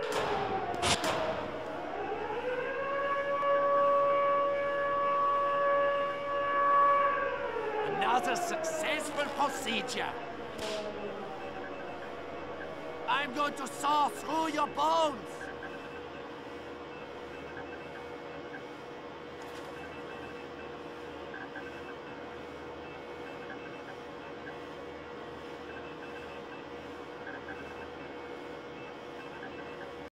Another successful procedure. I'm going to saw through your bones.